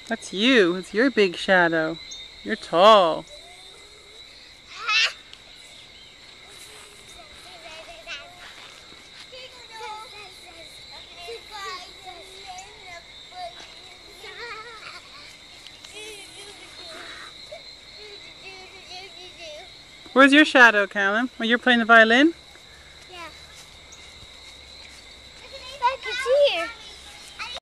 That's you. It's your big shadow. You're tall. Where's your shadow, Callum? Oh, you're playing the violin?